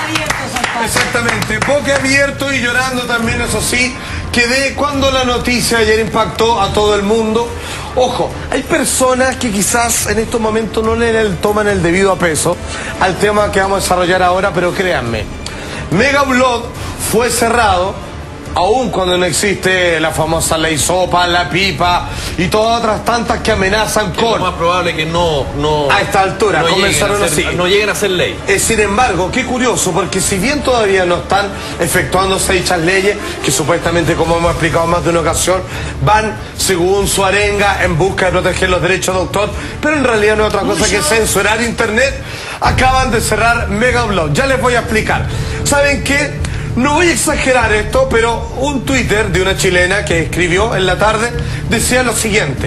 Exactamente, boca abierto y llorando también, eso sí, quedé cuando la noticia ayer impactó a todo el mundo. Ojo, hay personas que quizás en estos momentos no le toman el debido a peso al tema que vamos a desarrollar ahora, pero créanme, Mega Upload fue cerrado aún cuando no existe la famosa ley sopa, la pipa y todas otras tantas que amenazan con... Es lo más probable que no a esta altura no comenzaron así. No lleguen a ser ley. Sin embargo, qué curioso, porque si bien todavía no están efectuándose dichas leyes, que supuestamente, como hemos explicado más de una ocasión, van según su arenga en busca de proteger los derechos de autor, pero en realidad no es otra cosa que censurar internet, acaban de cerrar Mega Upload. Ya les voy a explicar. ¿Saben qué? No voy a exagerar esto, pero un Twitter de una chilena que escribió en la tarde decía lo siguiente: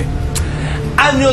año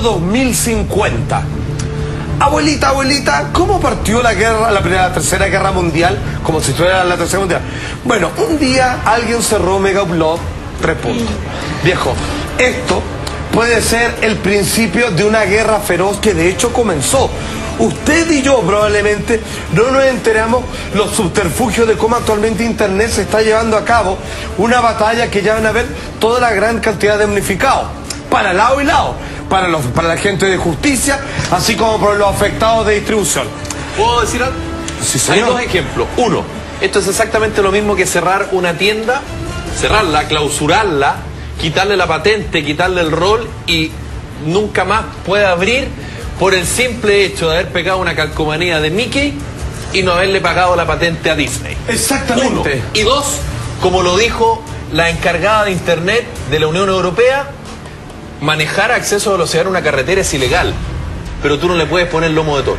2050. Abuelita, abuelita, ¿cómo partió la guerra, la tercera guerra mundial? Como si estuviera la tercera mundial. Bueno, un día alguien cerró Mega Upload, 3 puntos. Viejo, esto puede ser el principio de una guerra feroz que de hecho comenzó. Usted y yo probablemente no nos enteramos los subterfugios de cómo actualmente Internet se está llevando a cabo una batalla que ya van a ver toda la gran cantidad de damnificados, para lado y lado, para la gente de justicia, así como por los afectados de distribución. ¿Puedo decir algo? Sí, señor. Hay dos ejemplos. Uno, esto es exactamente lo mismo que cerrar una tienda, cerrarla, clausurarla, quitarle la patente, quitarle el rol y nunca más puede abrir por el simple hecho de haber pegado una calcomanía de Mickey y no haberle pagado la patente a Disney. Exactamente. Uno. Y dos, como lo dijo la encargada de Internet de la Unión Europea, manejar a exceso de velocidad en una carretera es ilegal, pero tú no le puedes poner lomo de toro.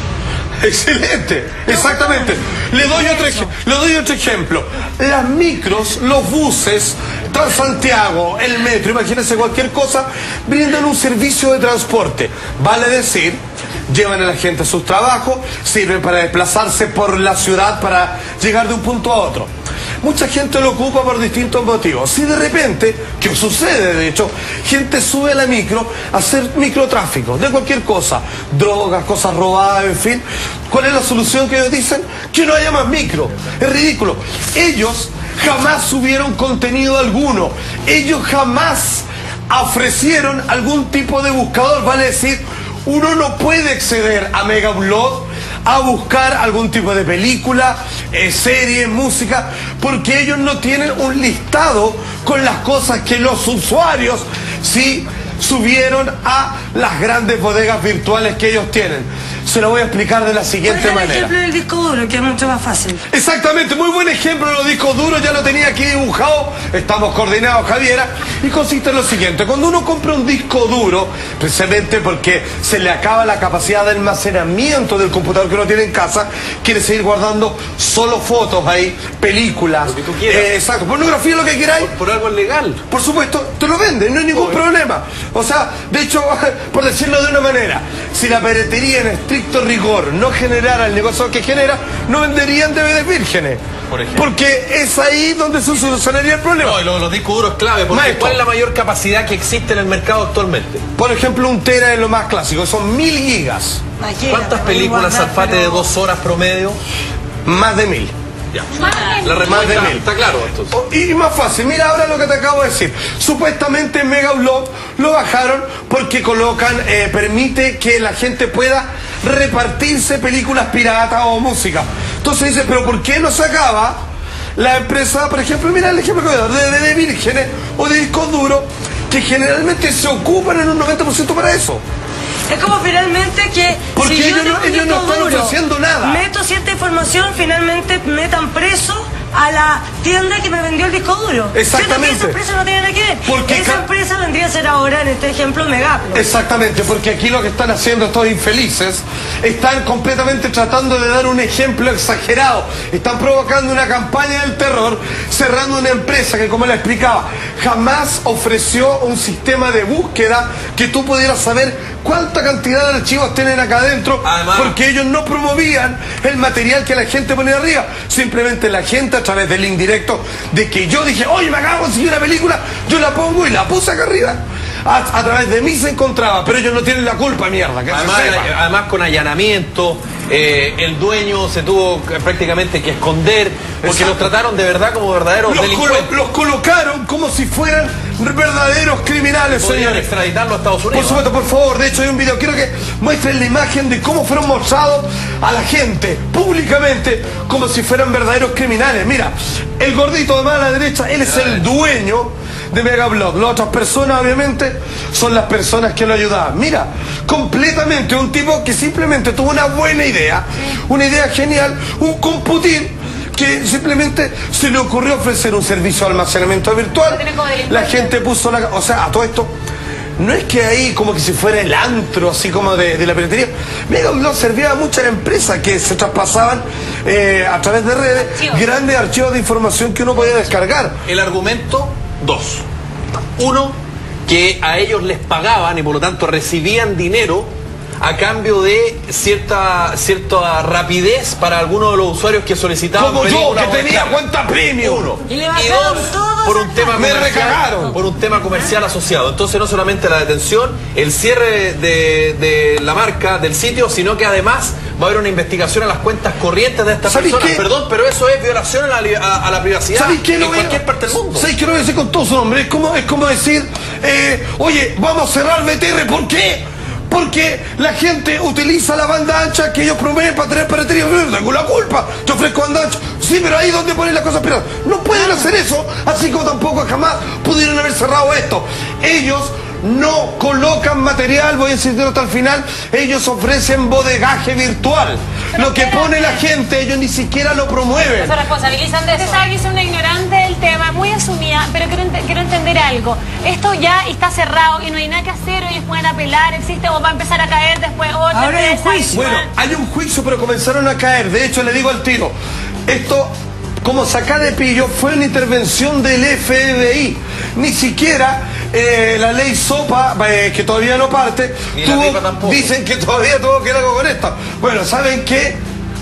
Excelente, exactamente. Le doy otro ejemplo. Las micros, los buses, Transantiago, el metro, imagínense cualquier cosa, brindan un servicio de transporte. Vale decir, llevan a la gente a sus trabajos, sirven para desplazarse por la ciudad para llegar de un punto a otro. Mucha gente lo ocupa por distintos motivos. Si de repente, que sucede de hecho, gente sube a la micro a hacer microtráfico de cualquier cosa, drogas, cosas robadas, en fin, ¿cuál es la solución que ellos dicen? Que no haya más micro. Es ridículo. Ellos jamás subieron contenido alguno. Ellos jamás ofrecieron algún tipo de buscador. Vale decir, uno no puede acceder a Mega Upload a buscar algún tipo de película, serie, música, porque ellos no tienen un listado con las cosas que los usuarios sí subieron a las grandes bodegas virtuales que ellos tienen. Se lo voy a explicar de la siguiente manera. El ejemplo del disco duro, que es mucho más fácil. Exactamente, muy buen ejemplo de los discos duros, ya lo tenía aquí dibujado, estamos coordinados, Javiera, y consiste en lo siguiente: cuando uno compra un disco duro, precisamente porque se le acaba la capacidad de almacenamiento del computador que uno tiene en casa, quiere seguir guardando solo fotos ahí, películas, lo que tú quieras. Exacto, pornografía, lo que queráis. Por algo legal. Por supuesto, te lo venden, no hay ningún problema. O sea, de hecho, por decirlo de una manera, si la piratería en estricto rigor no generara el negocio que genera, no venderían DVDs vírgenes. Por ejemplo. Porque es ahí donde se solucionaría el problema. No, y los discos duros es clave, porque Maestro, ¿cuál es la mayor capacidad que existe en el mercado actualmente? por ejemplo, 1 tera es lo más clásico, son 1000 gigas. ¿Cuántas películas Zafate de 2 horas promedio? Más de 1000. Ya. Más La de respuesta 1000. está claro esto. Y más fácil, mira ahora lo que te acabo de decir. Supuestamente Mega Upload lo bajaron porque colocan, permite que la gente pueda repartirse películas piratas o música. Entonces dice, pero ¿por qué no se acaba la empresa, por ejemplo, mira el ejemplo que voy a dar, de vírgenes o de discos duros, que generalmente se ocupan en un 90% para eso? Es como finalmente que porque si ellos no están ofreciendo nada. Meto cierta información, finalmente metan preso a la tienda que me vendió el disco duro. Exactamente. Esa empresa no tiene nada que ver. Porque esa empresa vendría a ser ahora, en este ejemplo, Mega Upload. Exactamente, porque aquí lo que están haciendo estos infelices, están completamente tratando de dar un ejemplo exagerado. Están provocando una campaña del terror, cerrando una empresa que, como le explicaba, jamás ofreció un sistema de búsqueda que tú pudieras saber cuánta cantidad de archivos tienen acá adentro. Además, porque ellos no promovían el material que la gente ponía arriba. Simplemente la gente, a través del link directo, de que yo dije, oye, me acabo de conseguir una película, yo la pongo y la puse acá arriba. a través de mí se encontraba, pero ellos no tienen la culpa, mierda. Que Además con allanamiento, el dueño se tuvo prácticamente que esconder, porque los trataron de verdad como verdaderos delincuentes. Los colocaron como si fueran verdaderos criminales, señores. Extraditarlo a Estados Unidos. Por supuesto, por favor, de hecho hay un video, quiero que muestren la imagen de cómo fueron mostrados a la gente, públicamente, como si fueran verdaderos criminales. Mira, el gordito de más a la derecha, él es el dueño de Megablog. Las otras personas, obviamente, son las personas que lo ayudaban. Mira, completamente un tipo que simplemente tuvo una buena idea, una idea genial, un computín, que simplemente se le ocurrió ofrecer un servicio de almacenamiento virtual. La gente puso la... O sea, a todo esto, no es que ahí como que si fuera el antro, así como de la piratería. Megablog servía a muchas empresas que se traspasaban a través de redes grandes archivos de información que uno podía descargar. El argumento, dos. Uno, que a ellos les pagaban y por lo tanto recibían dinero a cambio de cierta rapidez para algunos de los usuarios que solicitaban. Como yo, que tenía cuenta premium. Uno. Y le Y bajaron dos, todos por un tema Me comercial, recagaron. por un tema comercial asociado. Entonces no solamente la detención, el cierre de la marca, del sitio, sino que además va a haber una investigación a las cuentas corrientes de estas personas. Qué? Perdón, pero eso es violación a la privacidad en cualquier parte del mundo. ¿Sabéis qué lo voy a decir con todo su nombre? Es como decir, oye, vamos a cerrar BTR. ¿Por qué? Porque la gente utiliza la banda ancha que ellos promueven para tener piratería. Yo no tengo la culpa, yo ofrezco banda ancha. Sí, pero ahí donde ponen las cosas piratas. No pueden hacer eso, así como tampoco jamás pudieron haber cerrado esto. Ellos no colocan material, voy a insistir hasta el final, ellos ofrecen bodegaje virtual. Lo que pone la gente, ellos ni siquiera lo promueven. Se responsabilizan de eso. Usted sabe que es una ignorante del tema, muy asumida, pero quiero entender algo. Esto ya está cerrado y no hay nada que hacer, ellos pueden apelar, existe o va a empezar a caer después otra Ahora hay un empresa. juicio. Bueno, hay un juicio, pero comenzaron a caer. De hecho, le digo al tiro, esto, como sacar de pillo, fue una intervención del FBI. Ni siquiera la ley SOPA, que todavía no parte, dicen que todavía tuvo que ir algo con esto. Bueno, ¿saben qué?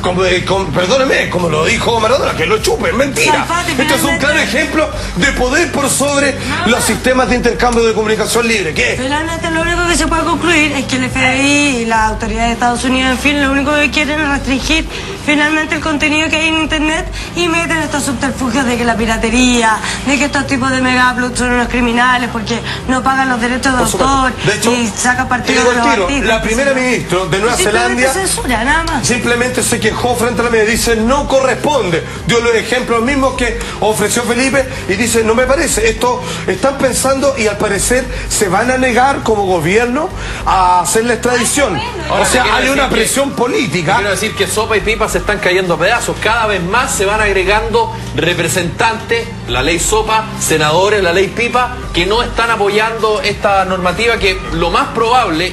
Perdóneme, como lo dijo Maradona, que lo chupen, mentira. Este es un claro ejemplo de poder por sobre los sistemas de intercambio de comunicación libre. ¿Qué? Finalmente lo único que se puede concluir es que el FBI y las autoridades de Estados Unidos, en fin, lo único que quieren es restringir finalmente el contenido que hay en internet y meten estos subterfugios de que la piratería, de que estos tipos de Megablog son unos criminales porque no pagan los derechos de autor y sacan partido de los artistas. La primera ministra de Nueva Zelanda censura, nada más. Simplemente se quejó frente a la media, dice no corresponde, dio los ejemplos mismos que ofreció Felipe y dice no me parece, esto están pensando y al parecer se van a negar como gobierno a hacer la extradición. O sea, hay una presión política. Quiero decir que sopa y pipa se están cayendo a pedazos, cada vez más se van agregando representantes, la ley sopa, senadores, la ley pipa, que no están apoyando esta normativa, que lo más probable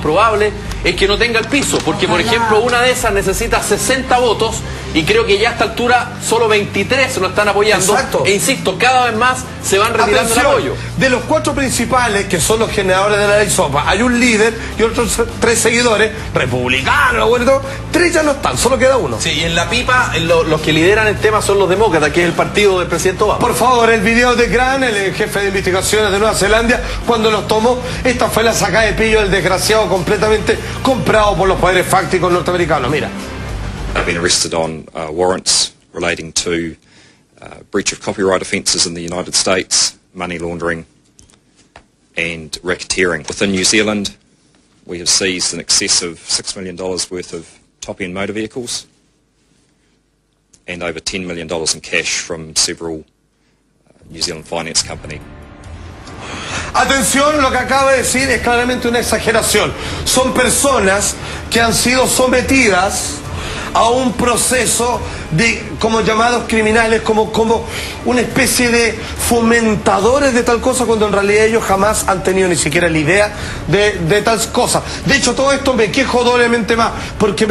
es que no tenga el piso, porque por ejemplo una de esas necesita 60 votos y creo que ya a esta altura solo 23 lo están apoyando. Exacto. E insisto, cada vez más se van retirando el apoyo. De los 4 principales, que son los generadores de la ley SOPA, hay un líder y otros 3 seguidores, republicanos, bueno, 3 ya no están, solo queda uno. Sí, y en la pipa los que lideran el tema son los demócratas, que es el partido del presidente Obama. Por favor, el video de Grant, el jefe de investigaciones de Nueva Zelanda, cuando los tomó, esta fue la sacada de pillo del desgraciado completamente comprado por los poderes fácticos norteamericanos. Mira. I've been arrested on warrants relating to breach of copyright offences in the United States, money laundering and racketeering. Within New Zealand, we have seized in excess of $6 million worth of top-end motor vehicles and over $10 million in cash from several New Zealand finance companies. Atención, lo que acaba de decir es claramente una exageración. Son personas que han sido sometidas a un proceso de, como llamados criminales, como una especie de fomentadores de tal cosa, cuando en realidad ellos jamás han tenido ni siquiera la idea de tal cosa. De hecho, todo esto me quejo doblemente más, porque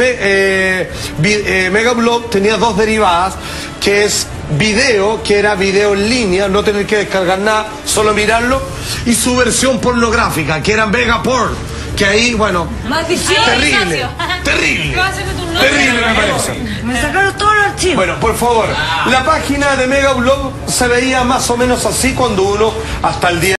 Megablog tenía 2 derivadas, que es video, que era video en línea, no tener que descargar nada, solo mirarlo, y su versión pornográfica, que era Megaporn, que ahí, bueno, Maldición. terrible, terrible, terrible me parece. Me sacaron todos los archivos. Bueno, por favor, la página de Megablog se veía más o menos así cuando uno hasta el día